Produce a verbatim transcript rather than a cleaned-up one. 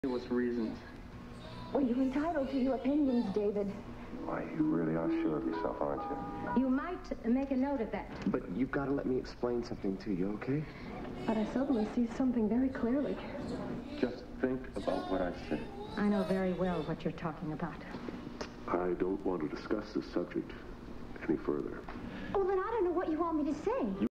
What's reasons? Well, you're entitled to your opinions, David. Why, you really are sure of yourself, aren't you? You might make a note of that. But you've got to let me explain something to you, okay? But I suddenly see something very clearly. Just think about what I said. I know very well what you're talking about. I don't want to discuss this subject any further. Oh, then I don't know what you want me to say.